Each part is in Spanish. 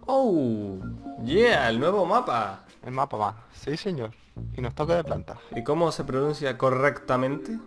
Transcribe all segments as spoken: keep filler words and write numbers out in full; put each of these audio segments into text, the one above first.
Oh, yeah, el nuevo mapa. El mapa va. Sí, señor. Y nos toca de planta. ¿Y cómo se pronuncia correctamente?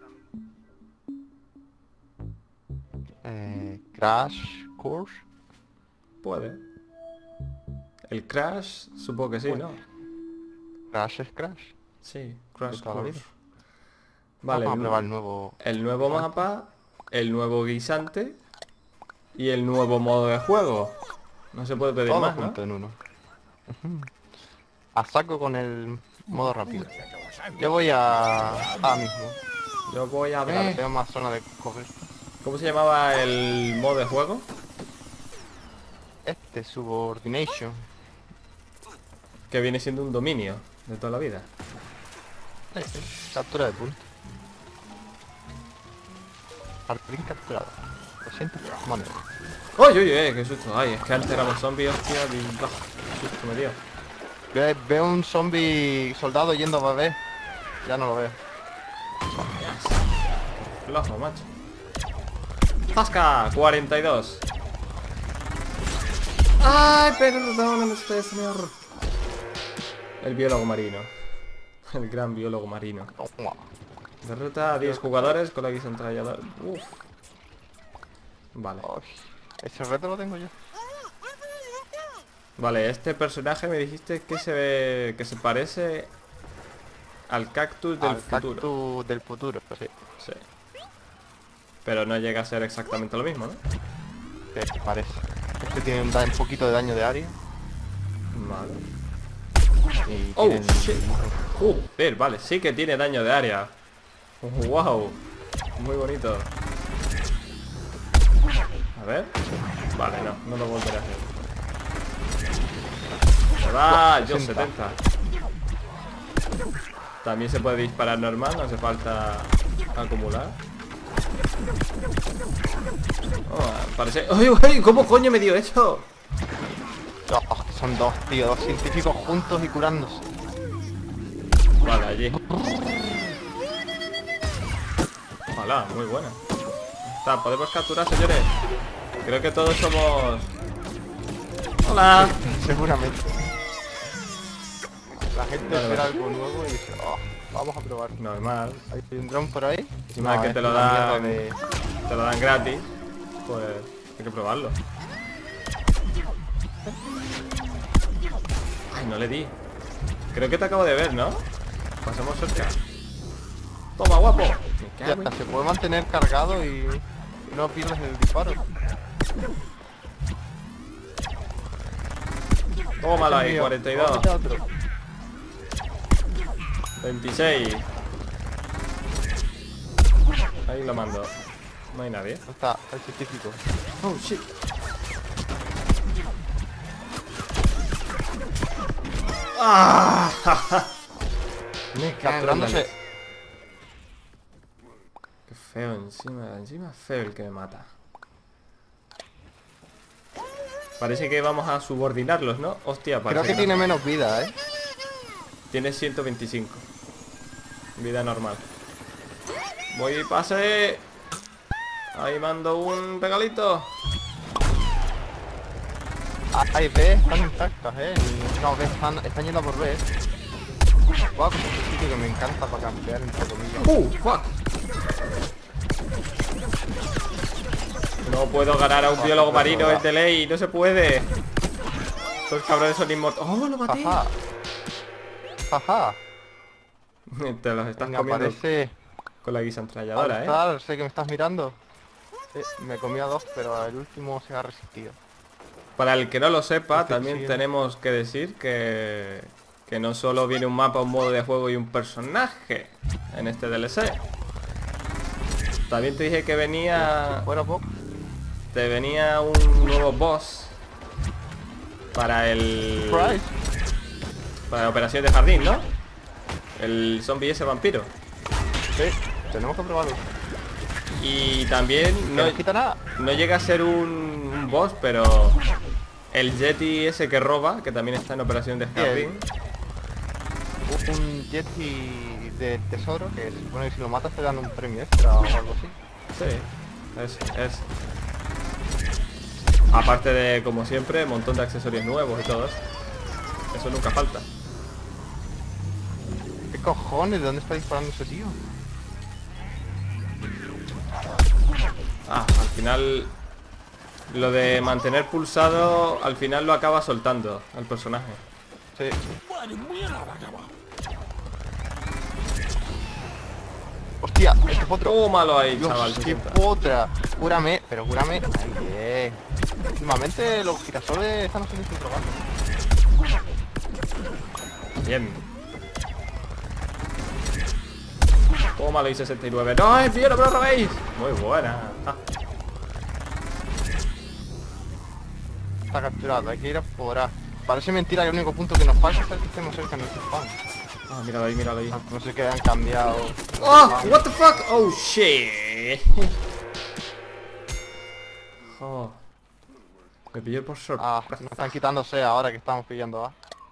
Eh, Crash Course. Puede. El Crash, supongo que sí, Puede. ¿no? Crash es Crash. Sí, Crash toda la Course. vida. Vale, Vamos a el, probar el nuevo. el nuevo mapa, el nuevo guisante y el nuevo modo de juego. No se puede pedir Todo más, ¿no? junto en uno. Ujú. A saco con el modo rápido. Yo voy a... A mismo. Yo voy a Mira, ver. tengo más zona de coger. ¿Cómo se llamaba el modo de juego? Este, Subordination. Que viene siendo un dominio de toda la vida. Sí, sí. Captura de punto. Jardín capturado. Lo siento, moneda. ¡Uy, uy, uy! ¡Qué susto! Ay, es que antes éramos zombies, hostia, y... ¡ah! ¡Qué susto me dio! Ve, veo un zombie soldado yendo a beber. Ya no lo veo. Flojo, macho. ¡Zasca! cuarenta y dos. ¡Ay, perdóname usted, señor! El biólogo marino. El gran biólogo marino. Toma. Derrota a diez jugadores con la guisa entralladora. Uf. Vale. Ay, ese reto lo tengo yo. Vale, este personaje me dijiste que se ve, que se parece al cactus del Al futuro. cactus del futuro, sí. Sí. Pero no llega a ser exactamente lo mismo, ¿no? Sí, parece. Este tiene un, da- un poquito de daño de área. Vale. Y Oh, tienen- shit. Uh, ver, vale, sí que tiene daño de área. Wow. Muy bonito. A ver. Vale, no, no lo volveré a hacer. Se va, yo setenta. También se puede disparar normal, no hace falta acumular. Oh, parece... ¡Uy, uy! ¿Cómo coño me dio eso? Oh, son dos, tío, dos científicos juntos y curándose. Vale, allí. Hola, muy buena. Está, podemos capturar, señores. Creo que todos somos... Hola. Seguramente. La gente Vale, espera vale. algo nuevo y dice, oh, vamos a probar. Normal. Hay un dron por ahí. Encima No, que es te lo una dan... mierda de- Te lo dan gratis. Pues hay que probarlo. Ay, no le di. Creo que te acabo de ver, ¿no? Pasamos cerca. Toma, guapo. Me Ya cago en- está, se puede mantener cargado y no pierdes el disparo. Tómala Ese es ahí, mío. cuarenta y dos. Vamos a otro. veintiséis. Ahí lo mando. No hay nadie. No está, el científico. Oh, shit. ¡Ah! Me cago en la Capturándose. leche. Qué feo encima. Encima es feo el que me mata. Parece que vamos a subordinarlos, ¿no? Hostia, parece Creo que no. tiene menos vida, ¿eh? Tiene ciento veinticinco. Vida normal. Voy y pase. Ahí mando un regalito. Ah, hay B, están intactas, ¿eh? No, B están, están yendo a por B. Wow, es un sitio que me encanta para campear, entre comillas. ¡Uh! ¡Fuck! No puedo ganar a un biólogo marino en de ley. No se puede. Estos cabrones son inmortales. ¡Oh, lo maté! Ajá. Ajá. Te los estás Venga, comiendo parece... con la guisa entralladora, ¿eh? Alzar, sé que me estás mirando. Sí, me comí a dos, pero el último se ha resistido. Para el que no lo sepa, Este también sigue. tenemos que decir que... Que no solo viene un mapa, un modo de juego y un personaje en este D L C. También te dije que venía... Si fuera poco. Te venía un nuevo boss para el... Surprise. Para la operación de jardín, ¿no? El zombie ese vampiro. Sí, tenemos que probarlo. Y también No no, nos quita nada. no llega a ser un, un boss, pero el Yeti ese que roba, que también está en operación de jardín. Un Yeti de tesoro que se supone que si lo matas te dan un premio extra o algo así. Sí, es, es. Aparte de, como siempre, un montón de accesorios nuevos y todo eso. Eso nunca falta. ¿Qué cojones? ¿De dónde está disparando ese tío? Ah, al final... Lo de mantener pulsado, al final lo acaba soltando al personaje. Sí. Hostia, este potro. Tómalo ahí, Dios, chaval. qué potra. Cúrame, pero cúrame. Ay, bien. Últimamente los girasoles están haciendo su trabajo. Bien. Tómalo y sesenta y nueve. ¡No, es tío, no me lo robéis! Muy buena. Ah. Está capturado, hay que ir a por A. Parece mentira, el único punto que nos falta es el que estemos cerca de nuestro spawn. Ah, míralo ahí, míralo ahí. No sé qué han cambiado. ¡Oh! What the fuck? Oh shit. Oh. Me pillé por sorpresa. Ah, nos están quitándose ahora que estamos pillando A.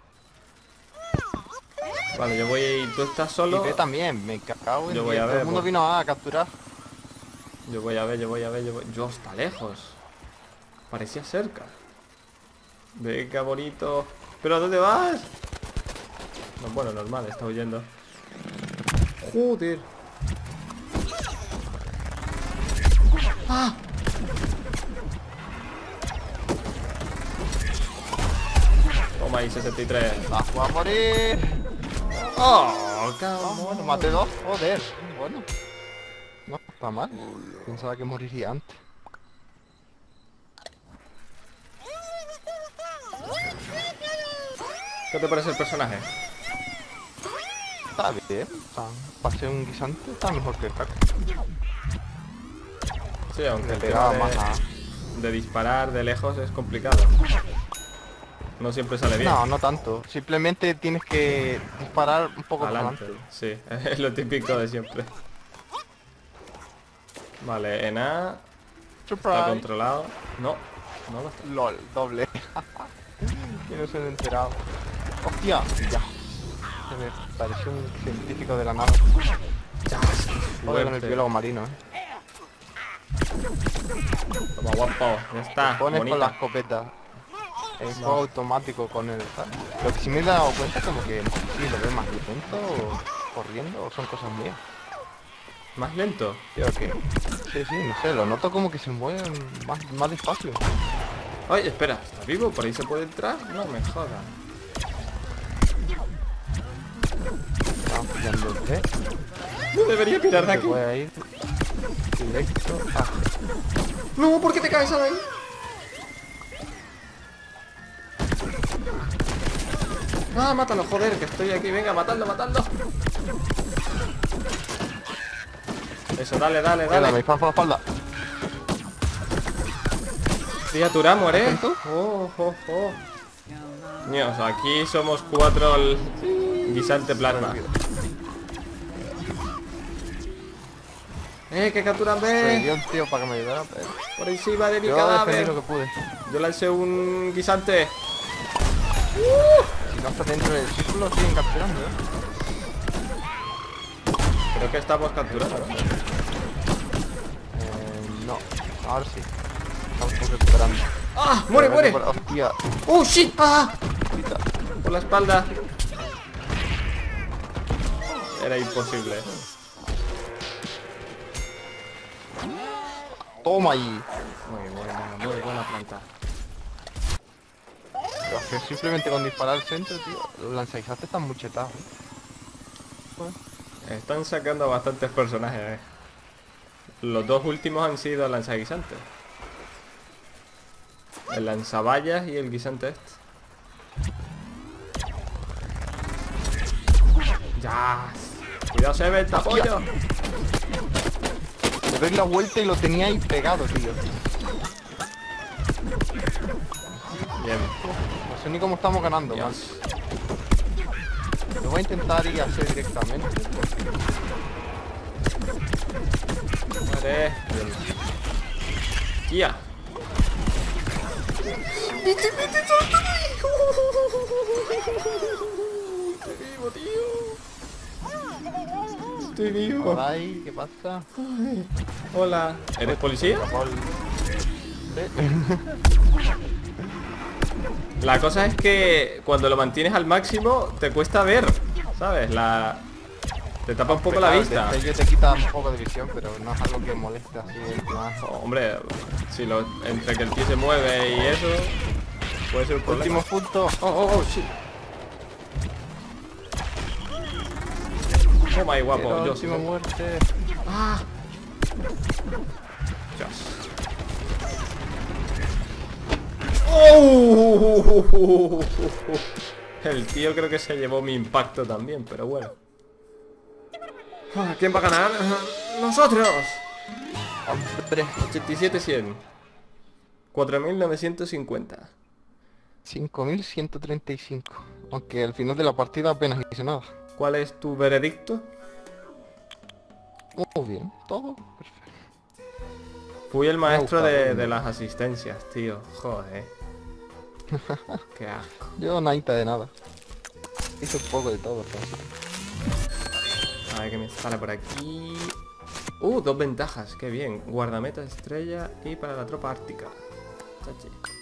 Vale, yo voy a ir. ¿Tú estás Y solo? B también, me cago en Yo voy diez. a Todo ver, el mundo pues. vino A a capturar. Yo voy a ver, yo voy a ver, yo voy... Yo, está lejos. Parecía cerca. Venga, bonito. ¿Pero a dónde vas? No, bueno, normal, está huyendo. Joder. ¡Ah! Toma ahí, sesenta y tres. Ah, voy a morir. ¡Oh, Ah, cabrón! bueno, maté dos. Joder, bueno. No está mal. Pensaba que moriría antes. ¿Qué te parece el personaje? Está bien. Está, para ser un guisante está mejor que el caco. Sí, aunque Le el pegaba tema más a... de, de disparar de lejos es complicado. No siempre sale bien. No, no tanto. Simplemente tienes que disparar un poco para Adelante, adelante. sí, es lo típico de siempre. Vale, en A está Surprise. controlado. No, no lo está. LOL, doble. Y no se han enterado. Hostia, ya. Se me pareció un científico de la nada. Joder con el Fuerte. biólogo marino, eh. Toma, guapo, ya está. Te pones bonita. con la escopeta. En juego automático con el... ¿sabes? Lo que sí me he dado cuenta es como que no sé si lo veo más lento o corriendo o son cosas mías. Más lento. Creo que... Sí, sí, no sé, lo noto como que se mueven más, más despacio. Oye, espera, ¿está vivo? ¿Por ahí se puede entrar? No me jodas. Estamos pillando el té. No debería tirar de Te aquí. voy a ir directo a... No, ¿por qué te caes ahí? Ah, mátalo, joder, que estoy aquí. Venga, matadlo, matadlo. Eso, dale, dale, Venga, me dale. disparan por la espalda. Criatura, muere. ¿Atento? Oh, oh, oh. Dios, aquí somos cuatro el guisante plasma. Eh, que capturan, Me ve. dio un tío para que me ayudara, pero... Por encima de mi Yo defendí cadáver. lo que pude. Yo lancé un guisante. Si no estás dentro del círculo, siguen capturando, ¿eh? Creo que estamos capturando. Eh, no, ahora sí. Estamos recuperando. ¡Ah! ¡Muere, muere! Recupera- Hostia, ¡Oh, shit! ¡Ah! quita. Por la espalda. Era imposible. Toma ahí. Muy buena, muy buena planta. Pero es que simplemente con disparar al centro, tío, los lanzaguisantes están muy chetados. ¿eh? Están sacando bastantes personajes, eh. Los dos últimos han sido lanzaguisantes. El lanzavallas y el guisante este. ¡Ya! Cuidado, Seven, te apoyo. Le doy la vuelta y lo tenía ahí pegado, tío. Bien. No sé ni cómo estamos ganando, man. Dios. Lo voy a intentar ir a hacer directamente. Muere. Bien. ¡Tía! ¡Vete, vete, suéltame! Estoy vivo, tío. Estoy vivo. Por ahí, ¿qué pasa? Hola. ¿Eres policía? Paul. La cosa es que cuando lo mantienes al máximo te cuesta ver, ¿sabes? La... Te tapa un poco la vista. El te quita un poco de visión, pero no es algo que moleste así en plan. Oh, hombre, si lo... entre que el tío se mueve y eso, puede ser un problema. Último punto. Oh, oh, oh, sí. Toma ahí, guapo. Pero Yo última muerte. Ah. Dios. ¡Oh! El tío creo que se llevó mi impacto también, pero bueno. ¿Quién va a ganar? ¡Nosotros! Hombre. ochenta y siete cien. cuatro mil novecientos cincuenta. cinco mil ciento treinta y cinco. Aunque al final de la partida apenas hice nada. ¿Cuál es tu veredicto? Muy bien, todo perfecto. Fui el maestro de, gustado. de las asistencias, tío. Joder. Qué asco. Yo nadita de nada. Hice un poco de todo, entonces. A ver qué me sale por aquí. Uh, dos ventajas, qué bien. Guardameta estrella y para la tropa ártica. Chachi.